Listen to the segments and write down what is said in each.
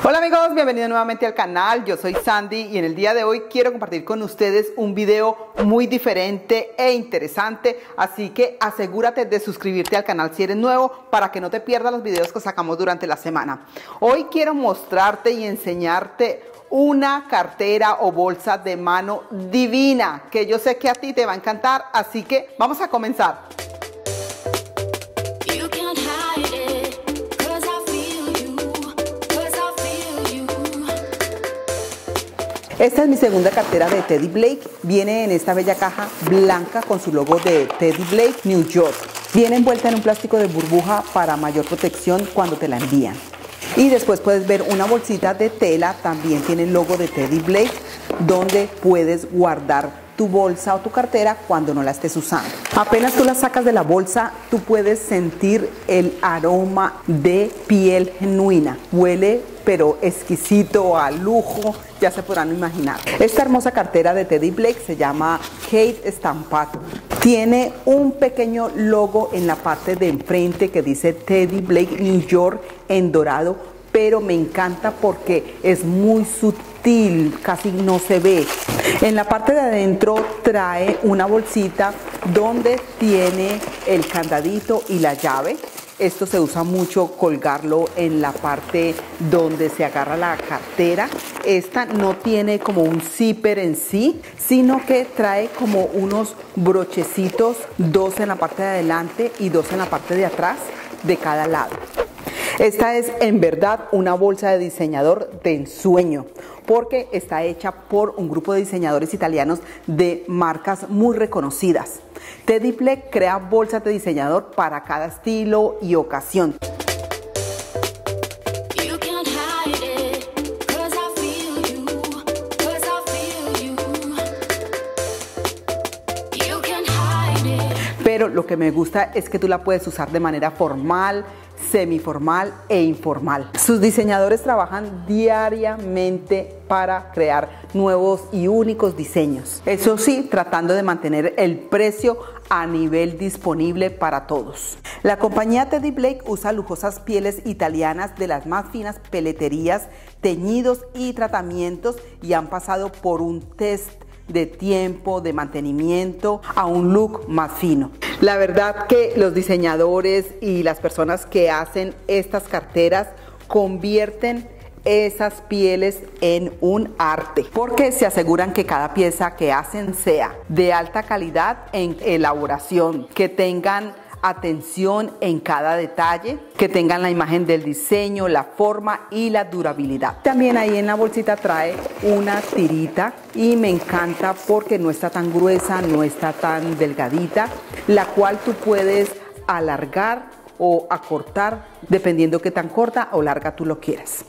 Hola amigos, bienvenidos nuevamente al canal. Yo soy Sandy y en el día de hoy quiero compartir con ustedes un video muy diferente e interesante, así que asegúrate de suscribirte al canal si eres nuevo para que no te pierdas los videos que sacamos durante la semana. Hoy quiero mostrarte y enseñarte una cartera o bolsa de mano divina que yo sé que a ti te va a encantar, así que vamos a comenzar. Esta es mi segunda cartera de Teddy Blake. Viene en esta bella caja blanca con su logo de Teddy Blake, New York. Viene envuelta en un plástico de burbuja para mayor protección cuando te la envían. Y después puedes ver una bolsita de tela, también tiene el logo de Teddy Blake, donde puedes guardar tu bolsa o tu cartera cuando no la estés usando. Apenas tú la sacas de la bolsa, tú puedes sentir el aroma de piel genuina. Huele pero exquisito, a lujo, ya se podrán imaginar. Esta hermosa cartera de Teddy Blake se llama Kate Stampato. Tiene un pequeño logo en la parte de enfrente que dice Teddy Blake New York en dorado, pero me encanta porque es muy sutil, casi no se ve. En la parte de adentro trae una bolsita donde tiene el candadito y la llave. Esto se usa mucho colgarlo en la parte donde se agarra la cartera. Esta no tiene como un zipper en sí, sino que trae como unos brochecitos, dos en la parte de adelante y dos en la parte de atrás de cada lado. Esta es en verdad una bolsa de diseñador de ensueño, porque está hecha por un grupo de diseñadores italianos de marcas muy reconocidas. Teddy Blake crea bolsas de diseñador para cada estilo y ocasión. Pero lo que me gusta es que tú la puedes usar de manera formal, semiformal e informal. Sus diseñadores trabajan diariamente para crear nuevos y únicos diseños. Eso sí, tratando de mantener el precio a nivel disponible para todos. La compañía Teddy Blake usa lujosas pieles italianas de las más finas peleterías, teñidos y tratamientos, y han pasado por un test de tiempo, de mantenimiento, a un look más fino. La verdad que los diseñadores y las personas que hacen estas carteras convierten esas pieles en un arte, porque se aseguran que cada pieza que hacen sea de alta calidad en elaboración, que tengan atención en cada detalle, que tengan la imagen del diseño, la forma y la durabilidad. También ahí en la bolsita trae una tirita y me encanta porque no está tan gruesa, no está tan delgadita, la cual tú puedes alargar o acortar dependiendo qué tan corta o larga tú lo quieras.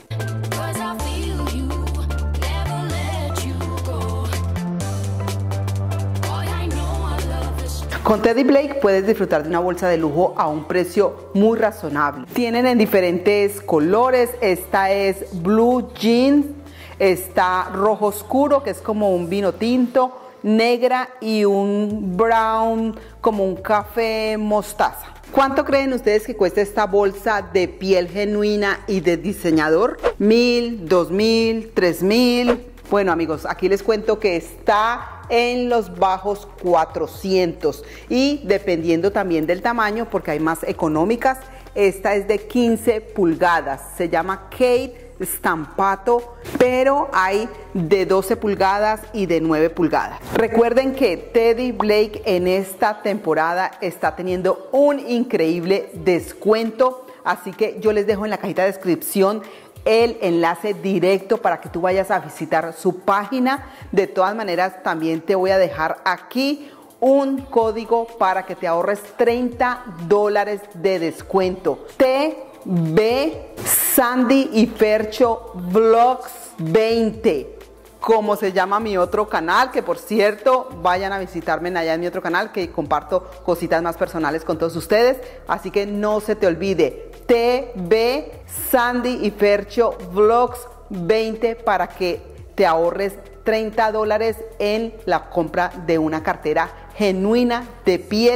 Con Teddy Blake puedes disfrutar de una bolsa de lujo a un precio muy razonable. Tienen en diferentes colores. Esta es blue jeans, está rojo oscuro, que es como un vino tinto, negra y un brown, como un café mostaza. ¿Cuánto creen ustedes que cuesta esta bolsa de piel genuina y de diseñador? ¿1,000, 2,000, 3,000? Bueno amigos, aquí les cuento que está en los bajos 400 y dependiendo también del tamaño, porque hay más económicas. Esta es de 15 pulgadas, se llama Kate Stampato, pero hay de 12 pulgadas y de 9 pulgadas. Recuerden que Teddy Blake en esta temporada está teniendo un increíble descuento, así que yo les dejo en la cajita de descripción el enlace directo para que tú vayas a visitar su página. De todas maneras, también te voy a dejar aquí un código para que te ahorres $30 de descuento. TB Sandy y Fercho Vlogs 20, como se llama mi otro canal, que por cierto, vayan a visitarme allá en mi otro canal, que comparto cositas más personales con todos ustedes, así que no se te olvide, TB Sandy y Fercho Vlogs 20, para que te ahorres $30 en la compra de una cartera genuina de piel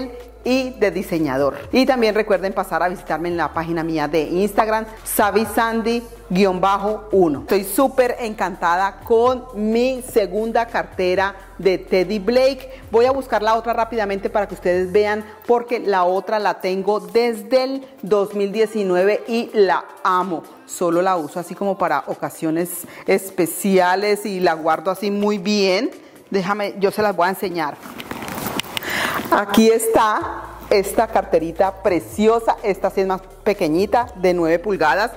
y de diseñador. Y también recuerden pasar a visitarme en la página mía de Instagram, SavvySandy_1. Estoy súper encantada con mi segunda cartera de Teddy Blake. Voy a buscar la otra rápidamente para que ustedes vean, porque la otra la tengo desde el 2019 y la amo. Solo la uso así como para ocasiones especiales y la guardo así muy bien. Déjame, yo se las voy a enseñar. Aquí está esta carterita preciosa. Esta sí es más pequeñita, de 9 pulgadas.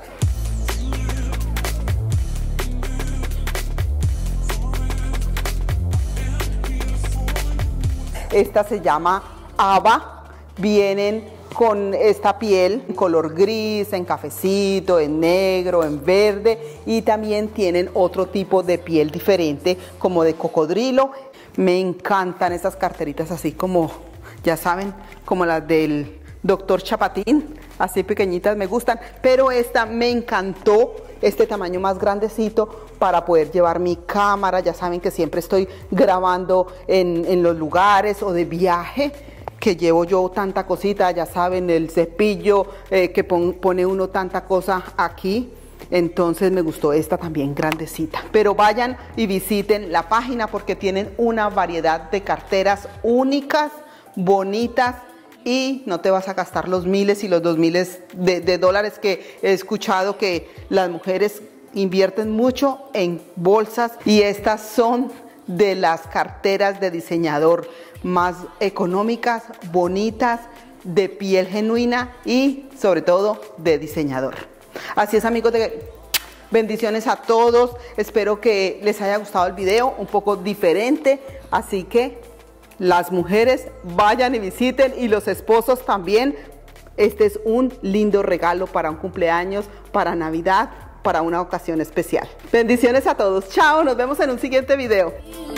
Esta se llama Ava. Vienen con esta piel en color gris, en cafecito, en negro, en verde, y también tienen otro tipo de piel diferente, como de cocodrilo. Me encantan estas carteritas así como, ya saben, como las del Dr. Chapatín, así pequeñitas me gustan, pero esta me encantó, este tamaño más grandecito para poder llevar mi cámara. Ya saben que siempre estoy grabando en los lugares o de viaje, que llevo yo tanta cosita, ya saben, el cepillo, que pone uno tanta cosa aquí. Entonces me gustó esta también grandecita. Pero vayan y visiten la página porque tienen una variedad de carteras únicas, bonitas, y no te vas a gastar los miles y los 2000 de dólares que he escuchado que las mujeres invierten mucho en bolsas, y estas son de las carteras de diseñador más económicas, bonitas, de piel genuina y sobre todo de diseñador. Así es, amigos, bendiciones a todos. Espero que les haya gustado el video, un poco diferente. Así que las mujeres vayan y visiten, y los esposos también. Este es un lindo regalo para un cumpleaños, para Navidad, para una ocasión especial. Bendiciones a todos. Chao, nos vemos en un siguiente video.